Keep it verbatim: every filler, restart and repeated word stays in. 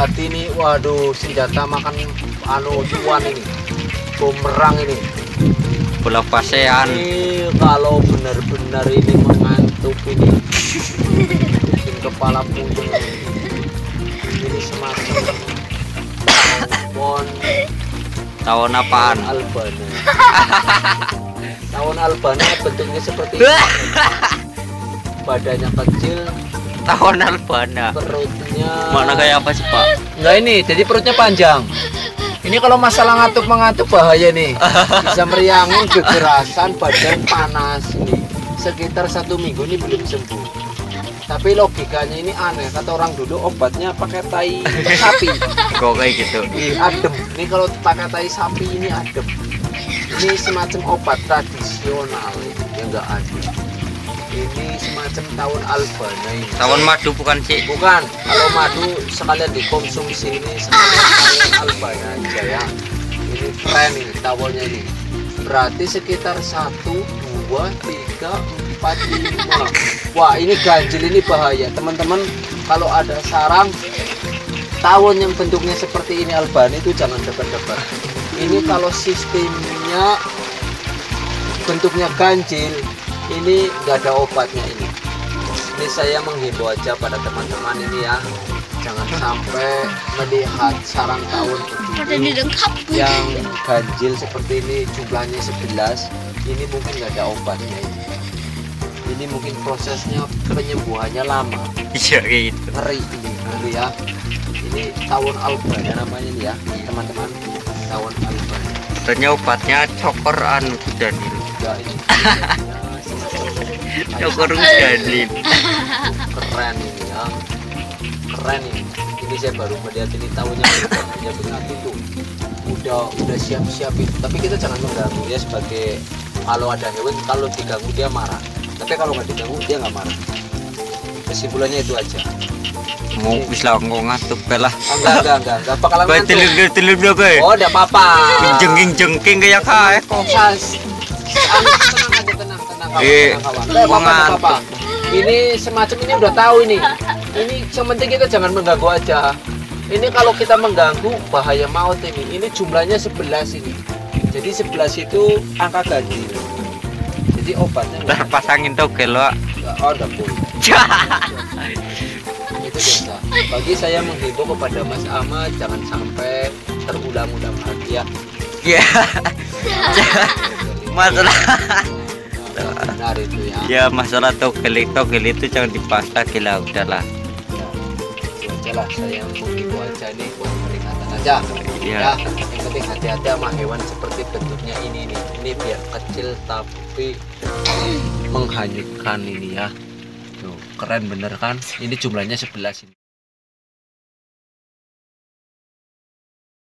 hati-hati nih. Waduh, senjata makan anu cuan ini, bumerang ini. Bola pasean. Ini kalau benar-benar ini mengantuk ini, bikin kepala puyeng ini. Ini semacam tawon. Tawon apaan? Albana. Tawon albana bentuknya seperti ini. Badannya kecil, Tawon albana. perutnya Mana kayak apa sih, Pak? enggak ini, jadi perutnya panjang. Ini kalau masalah ngantuk-mengantuk bahaya nih. Bisa meriangin, kekerasan, badan panas nih. Sekitar satu minggu ini belum sembuh. Tapi logikanya ini aneh. Kata orang dulu obatnya pakai tai sapi. Kok kayak gitu? Ih, adem. Ini kalau pakai tai sapi ini adem. Ini semacam obat tradisional yang enggak adem. Ini semacam tawon albana ini. Tawon madu bukan sih? Bukan, kalau madu sekalian dikonsumsi ini sekalian tawon albana aja ya. Ini keren ini tawonnya ini. Berarti sekitar satu, dua, tiga, empat, lima. Wah, ini ganjil, ini bahaya teman-teman. Kalau ada sarang tawon yang bentuknya seperti ini albana itu jangan dekat-dekat. Ini kalau sistemnya bentuknya ganjil, ini nggak ada obatnya ini. Ini saya menghimbau aja pada teman-teman ini ya, jangan sampai melihat sarang tawon begini yang ganjil seperti ini, jumlahnya sebelas. Ini mungkin nggak ada obatnya ini. Ini mungkin prosesnya penyembuhannya lama. Iya gitu. Ngeri ini, ngeri ya. Ini tawon albana namanya nih ya teman-teman, tawon albana. Ternyata obatnya cokor anu Danil. Enggak, ini Cokor Danil. Keren ini ya, keren ini. Ini saya baru melihat ini tawonnya punya begini tuh. Udah udah siap-siap itu. Tapi kita jangan mengganggu ya, sebagai kalau ada hewan kalau diganggu dia marah. Tapi kalau nggak diganggu dia nggak marah. Kesimpulannya itu aja. Mau bisa nggak ngantuk belah. Enggak enggak enggak enggak bakalan Kayak ngantuk. telur telur dulu kayak. Oh, enggak apa-apa. Jengking jengking kayak kayak kok. Sas. Anu, tenang aja, tenang tenang kawan, Eh, tenang kawan. Enggak apa-apa, enggak apa-apa. Ini semacam ini udah tahu ini. Ini yang penting kita jangan mengganggu aja. Ini kalau kita mengganggu bahaya maut ini. Ini jumlahnya sebelas ini. Jadi sebelas itu angka ganjil. Jadi obatnya Ntar pasangin togel lo. oh, udah full. Itu biasa. Bagi saya menghimbau kepada Mas Ahmad jangan sampai terulang-ulang lagi ya. Iya. Masalah. Benar itu ya. Ya masalah togel togel itu jangan dipasang gila udahlah. Itu aja lah, saya menghimbau aja nih buat peringatan aja. Iya. Ya, yang penting hati-hati sama hewan seperti bentuknya ini nih. Ini biar kecil tapi menghanyutkan ini ya. Tuh, keren bener kan? Ini jumlahnya sebelas ini.